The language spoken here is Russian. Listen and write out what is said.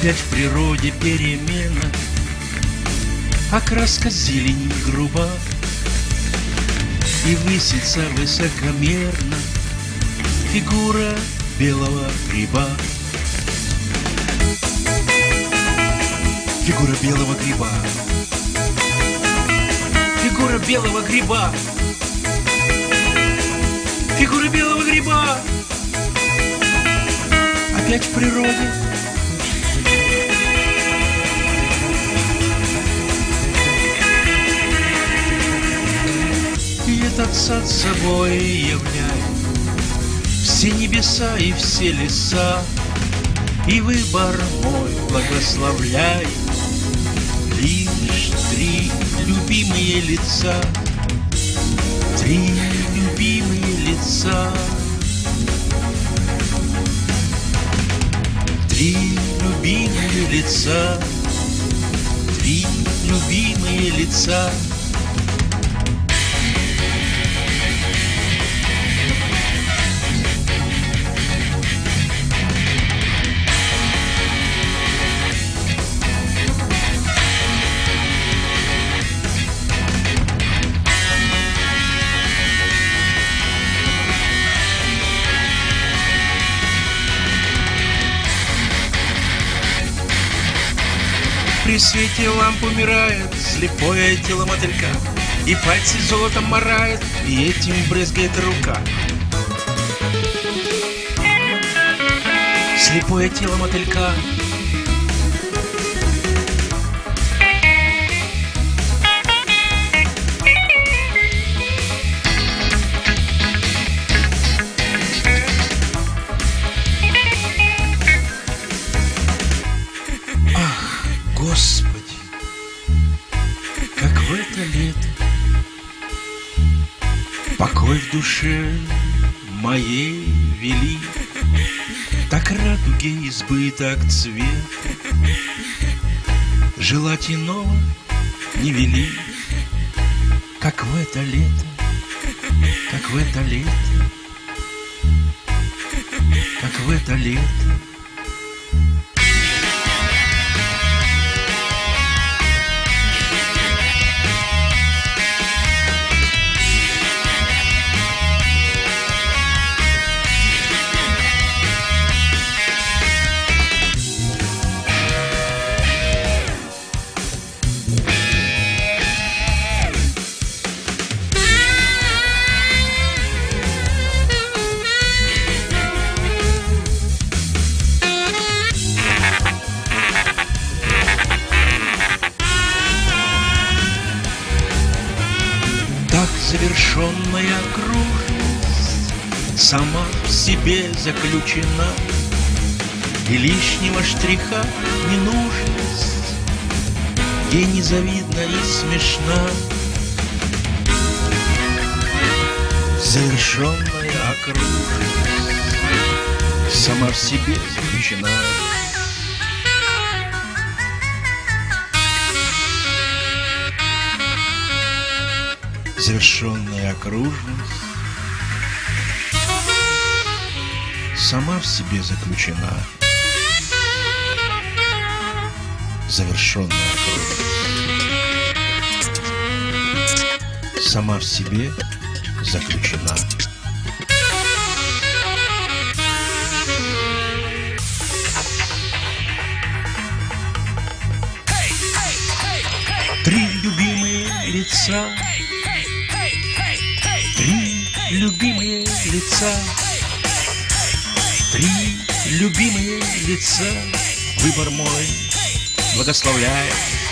Опять в природе перемена, окраска зелени груба, и высится высокомерно фигура белого гриба. Фигура белого гриба. Фигура белого гриба. Фигура белого гриба. Опять в природе. И этот сад собой являет все небеса и все леса, и выбор мой благословляет лишь три любимые лица. Три любимые лица. Три любимые лица. Три любимые лица. При свете ламп умирает слепое тело мотылька, и пальцы золотом марает, и этим брызгает рука. Слепое тело мотылька. Господи, как в это лето покой в душе моей вели, так радуги избыток цвет, желать иного не вели, как в это лето, как в это лето, как в это лето. Так завершенная окружность сама в себе заключена, и лишнего штриха ненужность ей незавидна и смешна. Завершенная окружность сама в себе заключена. Завершенная окружность сама в себе заключена. Завершенная окружность сама в себе заключена. Три любимые лица. Три любимые лица. Три любимые лица. Выбор мой благословляет